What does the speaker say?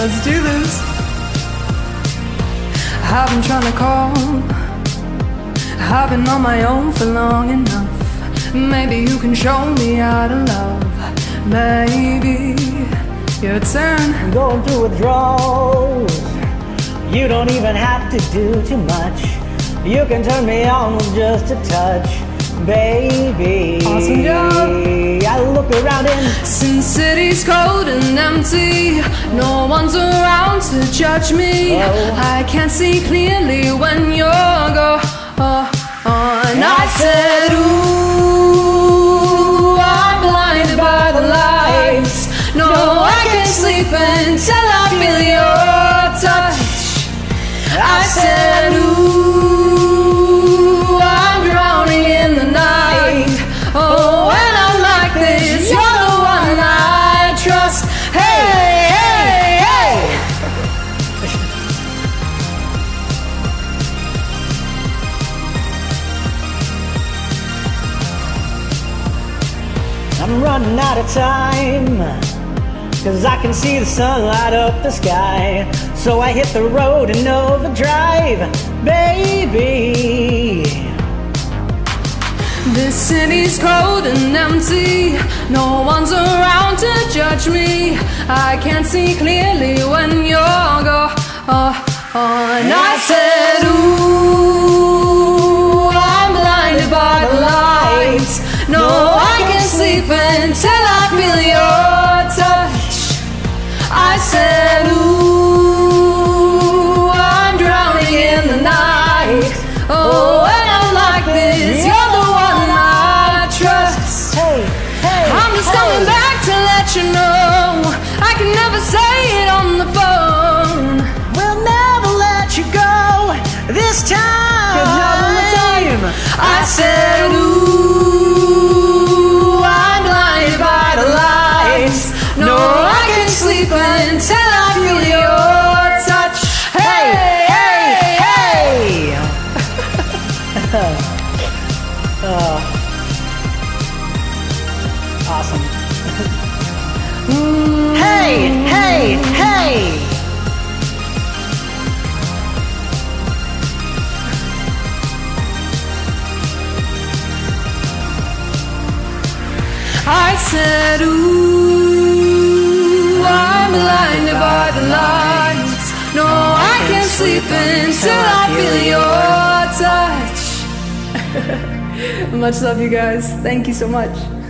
let's do this. I've been trying to call, I've been on my own for long enough. Maybe you can show me how to love. Baby, your turn. I'm going through withdrawals. You don't even have to do too much. You can turn me on with just a touch, baby. Awesome job. I look around and since city's cold and empty, no one's around to judge me. I can't see clearly when you're gone. I said, ooh, I'm blinded by the lights. No, I can't sleep until I feel your touch. I said, ooh, I'm drowning in the night. Oh, when I'm like this, you're the one I trust. Hey, hey, hey. I'm running out of time, 'cause I can see the sun light up the sky. So I hit the road in overdrive, baby. This city's cold and empty, no one's around to judge me. I can't see clearly when you're gone. I said, ooh, I'm blinded by the lights. No, I can't sleep until I feel your touch. I said, ooh, I'm drowning in the night. Oh, when I'm like this, you're the one I trust. Hey, hey, I'm just coming back to let you know I can never say it on the phone. We'll never let you go this time. 'Cause not all the time. I said, ooh, I'm blinded by the lights. No, I can't sleep until I feel your touch. Hey, hey, hey. Awesome. Hey, hey, hey. I said, ooh, I'm blinded by the lights. No, I can't sleep until I feel your touch. Much love, you guys. Thank you so much.